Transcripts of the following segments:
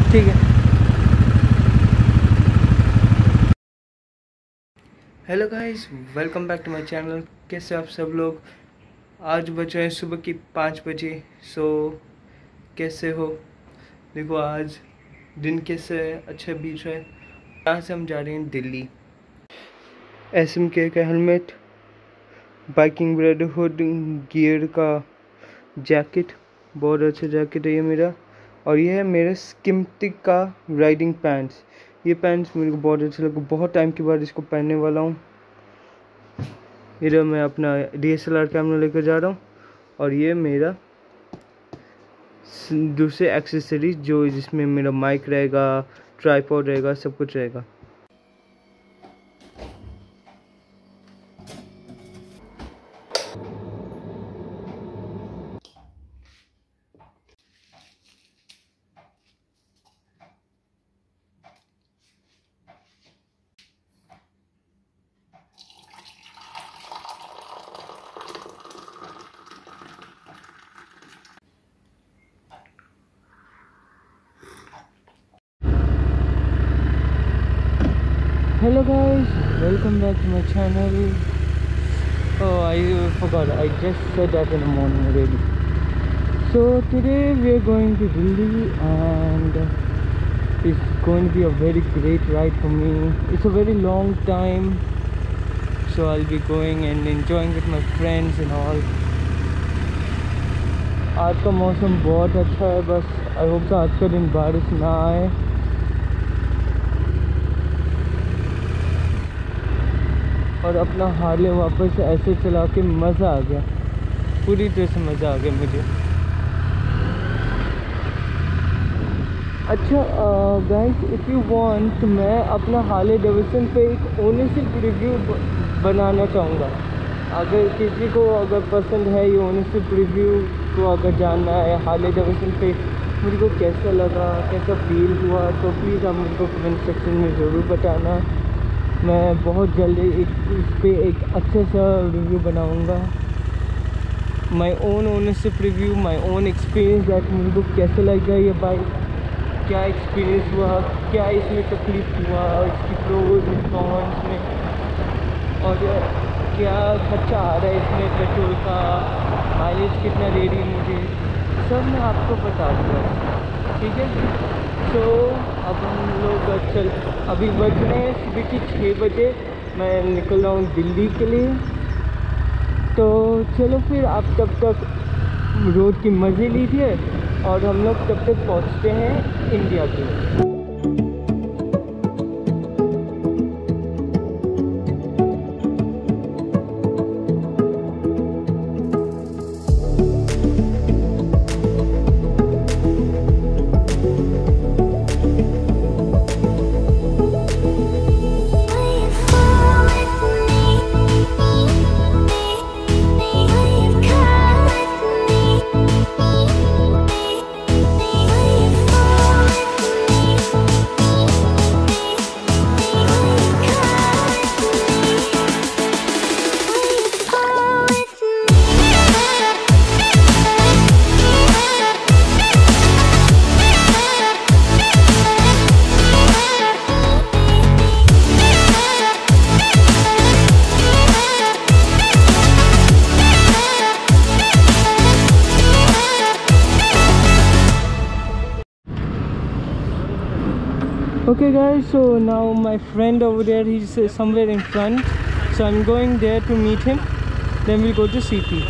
ठीक है। Hello guys, welcome back to my channel. कैसे आप सब लोग? आज बज रहे हैं सुबह की 5 बजे। सो कैसे हो? देखो आज दिन कैसे अच्छा बीत रहा है। यहाँ से हम जा रहे हैं दिल्ली। SMK का हेलमेट, बाइकिंग ब्रदरहुड गियर का जैकेट, बहुत अच्छा जैकेट है ये मेरा। और ये है मेरे स्किम्टिक का राइडिंग पैंट्स। ये पैंट्स मेरे को बहुत अच्छा लगा, बहुत टाइम के बाद इसको पहनने वाला हूँ। इधर मैं अपना DSLR कैमरा लेकर जा रहा हूँ और ये मेरा दूसरे एक्सेसरीज जो जिसमें मेरा माइक रहेगा, ट्राइपॉड रहेगा, सब कुछ रहेगा। Hello guys, welcome back to my channel. Oh, I forgot, I just said that in the morning already. So today we are going to Delhi and it's going to be a very great ride for me. It's a very long time, so I'll be going and enjoying with my friends and all. आज का मौसम बहुत अच्छा है, बस I hope आज का दिन बारिश ना आए। और अपना हार्ले वापस ऐसे चला के मज़ा आ गया, पूरी तरह से मज़ा आ गया मुझे। अच्छा गाइस, इफ़ यू वांट, मैं अपना हार्ले डेविडसन पे एक ओनरशिप रिव्यू बनाना चाहूँगा। अगर किसी को अगर पसंद है ये ओनरशिप रिव्यू को अगर जानना है हार्ले डेविडसन पे मुझे को कैसा लगा, कैसा फील हुआ, तो प्लीज़ आप मुझको कमेंट सेक्शन में ज़रूर बताना। मैं बहुत जल्दी इस पे एक अच्छा सा रिव्यू बनाऊंगा। My own ownership review, my own experience, that मुझे को कैसा लगा ये बाइक, क्या एक्सपीरियंस हुआ, क्या इसमें तकलीफ हुआ, इसकी प्रोज एंड कॉन्स में, और क्या खर्चा आ रहा है इसमें, पेट्रोल का माइलेज कितना दे रही है मुझे, सब मैं आपको बता दूँगा। ठीक है। तो अब हम लोग अभी बज रहे हैं सुबह की 6 बजे। मैं निकल रहा हूँ दिल्ली के लिए। तो चलो फिर आप तब तक रोड की मज़े लीजिए और हम लोग तब तक पहुँचते हैं इंडिया के। Okay guys, so now my friend over there, he's somewhere in front, so I'm going there to meet him, then we'll go to CP.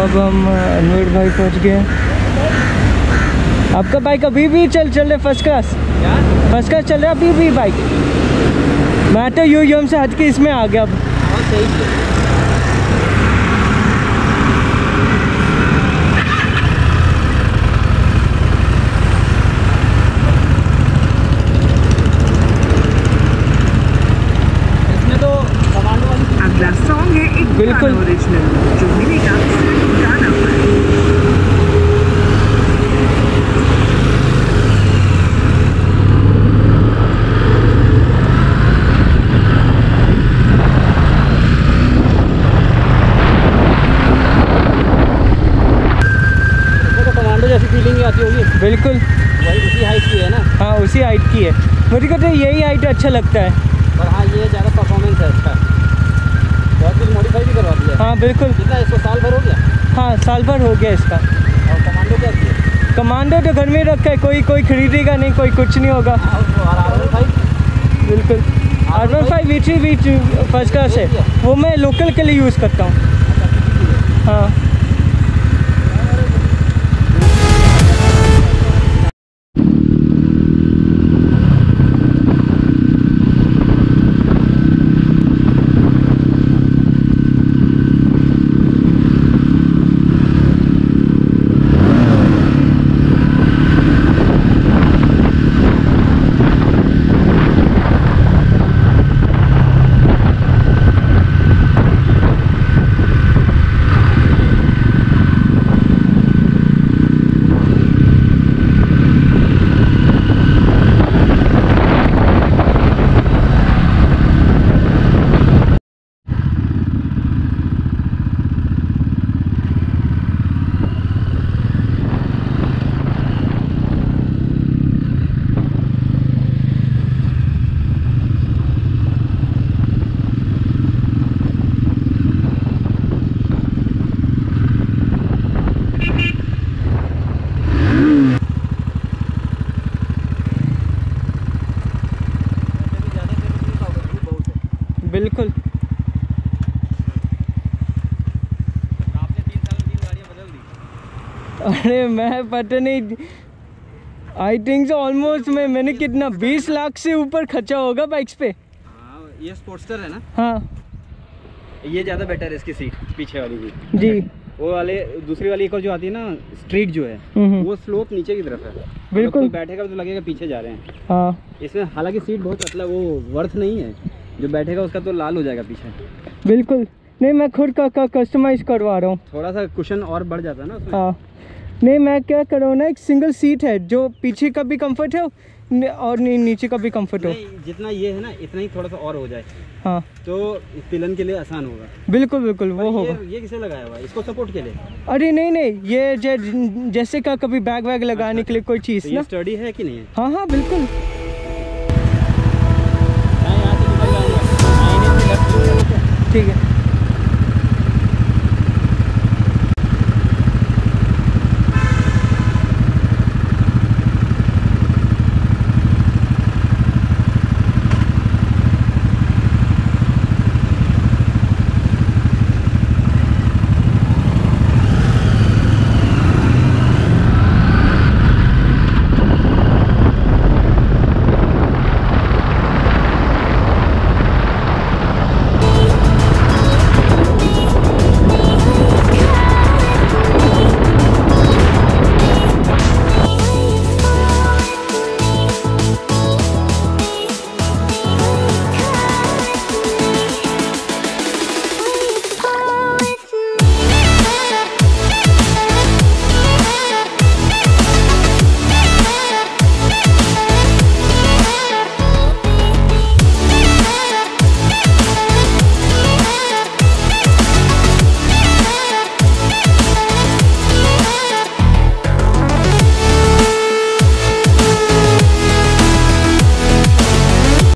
अब हम अनवर भाई पहुंच गए हैं। आपका बाइक अभी भी चल रहा है फर्स्ट क्लास? फर्स्ट क्लास चल रहा है अभी भी बाइक? मैं तो यूएम से हट के इसमें आ गया अब। इसमें तो अगला सॉन्ग है एक बिल्कुल ओरिजिनल जो मिलेगा गाना पर। बिल्कुल वही उसी हाइट की है ना? हाँ उसी हाइट की है। मुझे कहते हैं यही हाइट अच्छा लगता है। पर हाँ ये ज़्यादा परफॉर्मेंस है इसका। बहुत कुछ मॉडिफाई भी करवा दिया। हाँ बिल्कुल। कितना इसको साल भर हो गया? हाँ साल भर हो गया इसका। और कमांडो क्या किया? कमांडो तो घर में रखा है, कोई खरीदेगा नहीं, कोई कुछ नहीं होगा। और R15? बिल्कुल R15 V3 फर्स्ट क्लास है, वो मैं लोकल के लिए यूज़ करता हूँ। हाँ बिल्कुल। आपने 3 साल में 3 गाड़ियाँ बदल दी। अरे मैं पता नहीं, आई थिंक सो ऑलमोस्ट मैंने कितना 20 लाख से ऊपर खर्चा होगा बाइक्स पे। हाँ ये स्पोर्ट्स्टर है ना? हाँ ये ज़्यादा बेटर है इसकी सीट पीछे वाली की। जी। वो वाले दूसरी वाली एक और जो आती है ना स्ट्रीट जो है वो स्लोप नीचे की तरफ है। बिल्कुल। कोई बैठेगा तो लगेगा पीछे जा रहे हैं। हाँ इसमें हालांकि सीट बहुत मतलब वो वर्थ नहीं है, जो बैठेगा उसका तो लाल हो जाएगा पीछे। बिल्कुल। नहीं मैं खुद का कस्टमाइज करवा रहा हूँ। थोड़ा सा कुशन और बढ़ जाता है ना उसमें। हाँ नहीं मैं क्या कर रहा हूँ ना, एक सिंगल सीट है जो पीछे का भी कंफर्ट है और नीचे का भी कंफर्ट हो। नहीं, जितना ये है ना इतना ही थोड़ा सा और हो जाए हाँ तो पिलन के लिए आसान होगा। बिल्कुल बिल्कुल वो होगा। ये किसे लगाया हुआ है इसको सपोर्ट के लिए? अरे नहीं ये जैसे का कभी बैग वैग लगाने के लिए कोई चीज़ तो ना। ये स्टडी है कि नहीं है? हाँ हाँ बिल्कुल। मैं यहाँ से निकल जाऊँगा। ठीक है।